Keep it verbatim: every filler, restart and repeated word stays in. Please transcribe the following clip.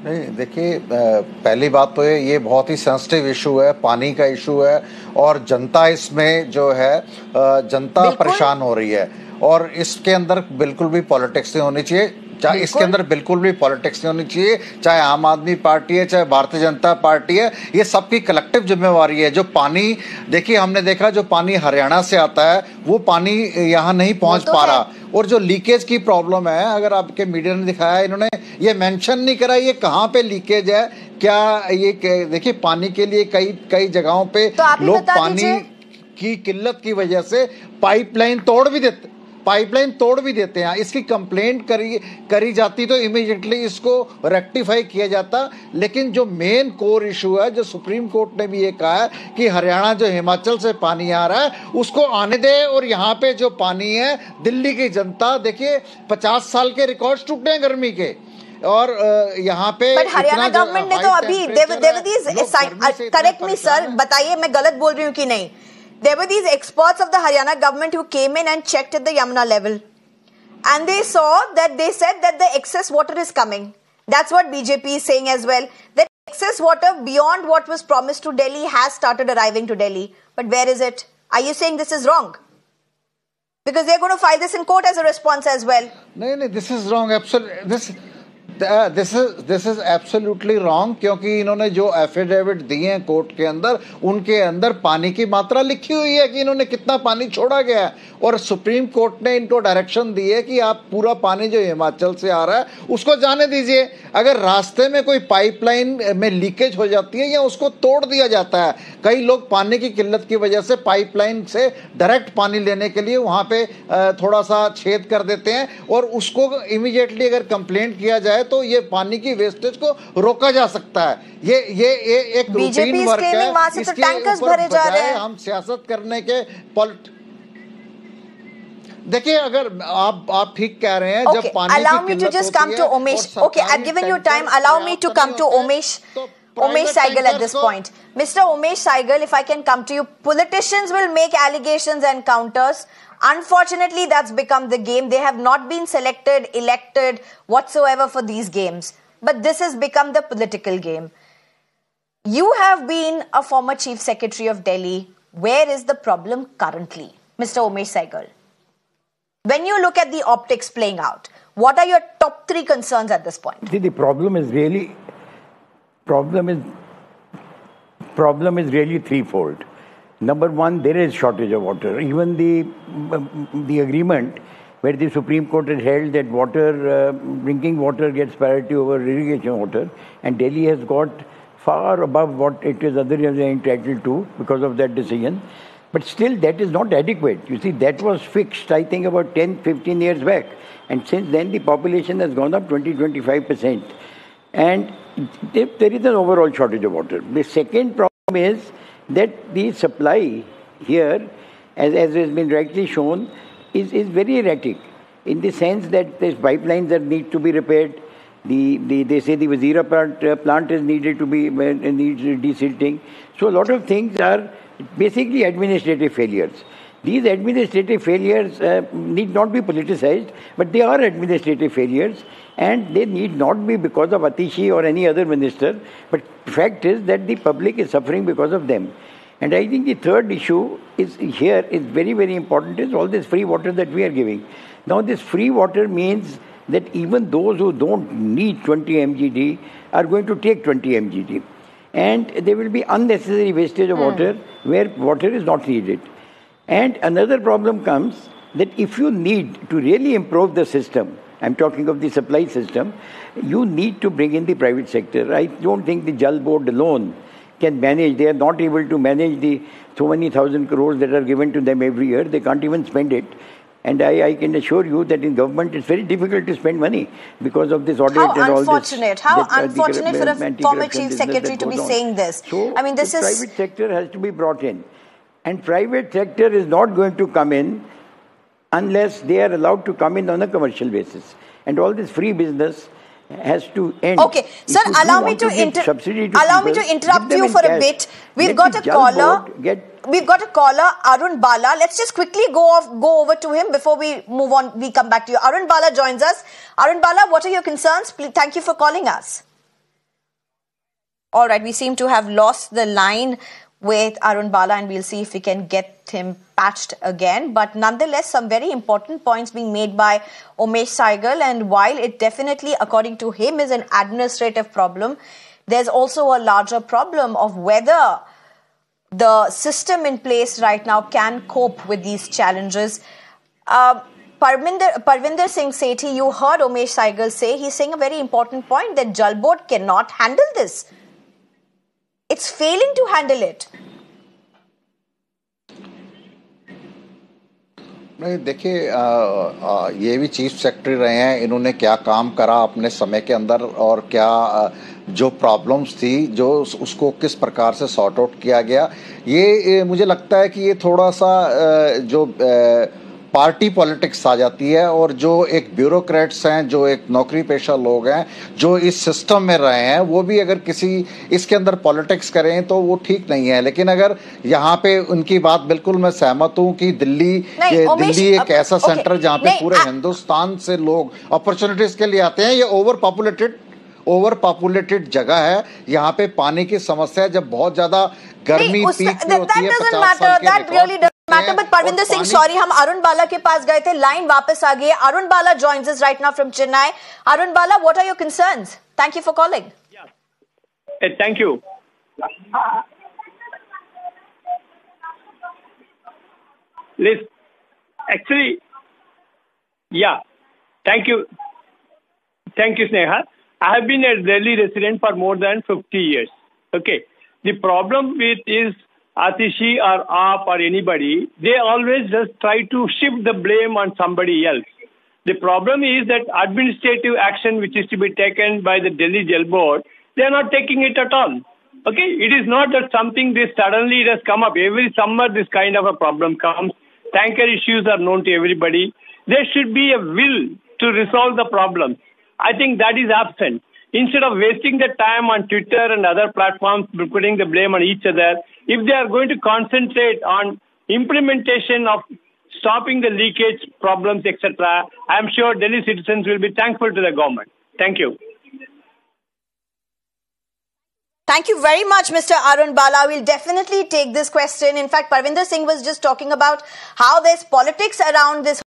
नहीं, देखिए, पहली बात तो ये ये बहुत ही सेंसिटिव इशू है, पानी का इशू है, और जनता इसमें जो है जनता परेशान हो रही है, और इसके अंदर बिल्कुल भी पॉलिटिक्स नहीं होनी चाहिए, चाहे इसके अंदर बिल्कुल भी पॉलिटिक्स नहीं होनी चाहिए, चाहे आम आदमी पार्टी है, चाहे भारतीय जनता पार्टी है, ये सबकी कलेक्टिव जिम्मेवारी है। जो पानी, देखिए, हमने देखा जो पानी हरियाणा से आता है वो पानी यहाँ नहीं पहुंच तो पा रहा, और जो लीकेज की प्रॉब्लम है, अगर आपके मीडिया ने दिखाया, इन्होंने ये मेंशन नहीं करा ये कहाँ पे लीकेज है, क्या ये, देखिए, पानी के लिए कई कई जगहों पे तो लोग पानी की किल्लत की वजह से पाइपलाइन तोड़ भी देते पाइपलाइन तोड़ भी देते हैं। इसकी कंप्लेंट करी करी जाती तो इमीडिएटली इसको रेक्टिफाई किया जाता, लेकिन जो मेन कोर इशू है, जो सुप्रीम कोर्ट ने भी ये कहा है कि हरियाणा जो हिमाचल से पानी आ रहा है उसको आने दे, और यहाँ पे जो पानी है, दिल्ली की जनता, देखिए, पचास साल के रिकॉर्ड टूटे हैं गर्मी के, और यहाँ पे हरियाणा गवर्नमेंट ने तो अभी देवदीज, करेक्ट मी सर, बताइए मैं गलत बोल रही हूँ कि नहीं। There were these experts of the Haryana government who came in and checked at the Yamuna level, and they saw that they said that the excess water is coming. That's what B J P is saying as well. That excess water beyond what was promised to Delhi has started arriving to Delhi. But where is it? Are you saying this is wrong? Because they're going to file this in court as a response as well. No, no, this is wrong. Absolutely, this. This is this is absolutely wrong, क्योंकि इन्होंने जो affidavit दिए हैं court के अंदर, उनके अंदर पानी की मात्रा लिखी हुई है कि इन्होंने कितना पानी छोड़ा गया है, और सुप्रीम कोर्ट ने इनको डायरेक्शन दी है कि आप पूरा पानी जो हिमाचल से आ रहा है उसको जाने दीजिए। अगर रास्ते में कोई पाइपलाइन में लीकेज हो जाती है या उसको तोड़ दिया जाता है, कई लोग पानी की किल्लत की वजह से पाइपलाइन से डायरेक्ट पानी लेने के लिए वहां पे थोड़ा सा छेद कर देते हैं, और उसको इमीडिएटली अगर कंप्लेंट किया जाए तो ये पानी की वेस्टेज को रोका जा सकता है। ये ये, ये एक रूटीन वर्क है, इसके ऊपर बजाय हम सियासत करने के पॉलिट देखिए, अगर आप आप ठीक कह रहे हैं, जब पानी allow me to just come to Umesh. Okay, I've given you time. Allow me to come to Umesh. Umesh Saigal at this point. Mister Umesh Saigal, if I can come to you, politicians will make allegations and counters. Unfortunately, that's become the game. They have not been selected, elected, whatsoever for these games. But this has become the political game. You have been a former Chief Secretary of Delhi. Where is the problem currently, Mister Umesh Saigal? When you look at the optics playing out, what are your top three concerns at this point? See, the problem is really, problem is, problem is really threefold. Number one, there is shortage of water. Even the the agreement where the Supreme Court has held that water, uh, drinking water gets priority over irrigation water, and Delhi has got far above what it is other areas are entitled to because of that decision. But still, that is not adequate. You see, that was fixed, I think, about ten, fifteen years back. And since then, the population has gone up twenty, twenty-five percent. And there is an overall shortage of water. The second problem is that the supply here, as, as has been rightly shown, is, is very erratic in the sense that there's pipelines that need to be repaired. The, the they say the Wazira plant, uh, plant is needed to be uh, needs desilting. So a lot of things are basically administrative failures. These administrative failures uh, need not be politicized, but they are administrative failures, and they need not be because of Atishi or any other minister, but fact is that the public is suffering because of them. And I think the third issue is here is very, very important, is all this free water that we are giving. Now this free water means that even those who don't need twenty M G D are going to take twenty M G D. And there will be unnecessary wastage of mm. water where water is not needed. And another problem comes that if you need to really improve the system, I'm talking of the supply system, you need to bring in the private sector. I don't think the Jal Board alone can manage. They are not able to manage the so many thousand crores that are given to them every year. They can't even spend it. And I, I can assure you that in government it's very difficult to spend money because of this audit How and all this. Unfortunate. How that, unfortunate uh, for a former chief secretary to be on. saying this. So I mean, this the is private sector has to be brought in, and private sector is not going to come in unless they are allowed to come in on a commercial basis. And all this free business has to end. Okay, sir, allow me to, to inter allow people, me to interrupt you for cash. a bit. We've Let got a caller. Get We've got a caller, Arun Bala. Let's just quickly go off, go over to him before we move on. We come back to you. Arun Bala joins us. Arun Bala, what are your concerns? Please, thank you for calling us. All right, we seem to have lost the line with Arun Bala, and we'll see if we can get him patched again. But nonetheless, some very important points being made by Umesh Saigal. And while it definitely, according to him, is an administrative problem, there's also a larger problem of whether the system in place right now can cope with these challenges. Uh, Parvinder, Parvinder Singh Sethi, you heard Umesh Saigal say, he's saying a very important point that Jal Board cannot handle this. It's failing to handle it. नहीं देखिए, ये भी chief secretary रहे हैं, इन्होंने क्या काम करा अपने समय के अंदर और क्या आ, जो प्रॉब्लम्स थी जो उसको किस प्रकार से सॉर्ट आउट किया गया, ये मुझे लगता है कि ये थोड़ा सा जो पार्टी पॉलिटिक्स आ जाती है और जो एक ब्यूरोक्रेट्स हैं, जो एक नौकरी पेशा लोग हैं, जो इस सिस्टम में रहे हैं, वो भी अगर किसी इसके अंदर पॉलिटिक्स करें तो वो ठीक नहीं है। लेकिन अगर यहाँ पे उनकी बात बिल्कुल मैं सहमत हूँ कि दिल्ली दिल्ली एक ऐसा सेंटर जहाँ पे पूरे हिंदुस्तान से लोग अपॉर्चुनिटीज के लिए आते हैं, ये ओवर पॉपुलेटेड ओवर पॉपुलेटेड जगह है। यहाँ पे पानी की समस्या जब बहुत ज्यादा गर्मी पीक में होती है पचास साल के matter, but Parvinder Singh, sorry, हम अरुण बाला के पास गए थे, लाइन वापस आ गई है। अरुण बाला joins us right now from Chennai. Arun Bala, what are your concerns? Thank you for calling. Yeah. Hey, thank you. Listen, actually, yeah, thank you. Thank you, Sneha. I have been a Delhi resident for more than fifty years. Okay. The problem with is Atishi or A P or anybody, they always just try to shift the blame on somebody else. The problem is that administrative action which is to be taken by the Delhi Jal Board, they are not taking it at all. Okay, it is not that something this suddenly it has come up. Every summer this kind of a problem comes. Tanker issues are known to everybody. There should be a will to resolve the problem. I think that is absent. Instead of wasting the time on Twitter and other platforms, putting the blame on each other, if they are going to concentrate on implementation of stopping the leakage problems, et cetera, I am sure Delhi citizens will be thankful to the government. Thank you. Thank you very much, Mister Arun Bala. We'll definitely take this question. In fact, Parvinder Singh was just talking about how there's politics around this